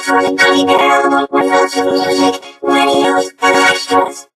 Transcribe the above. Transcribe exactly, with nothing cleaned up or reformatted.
for the money, girl. More for the music, videos, and extras.